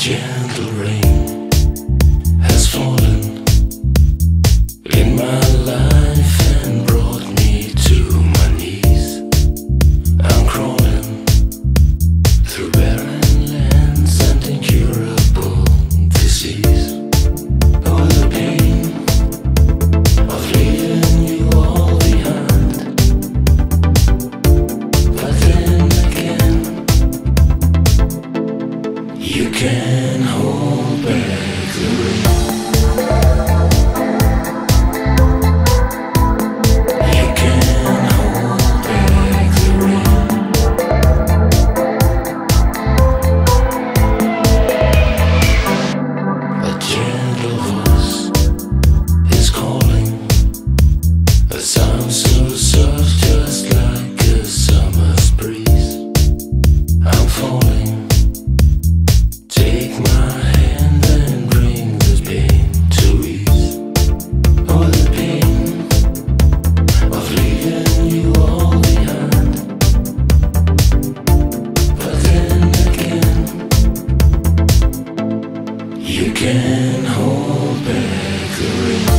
gentle rain has fallen in my life and brought me to my knees. I'm crawling through barren lands and incurable disease. Oh, the pain of leaving you all behind. But then again, you can't hold back the rain. You can't hold back the rain. A gentle voice is calling, a sound so soft, just like a summer's breeze. I'm falling. Take my hand and bring this pain to ease. Oh, the pain of leaving you all behind. But then again, you can't hold back the rain.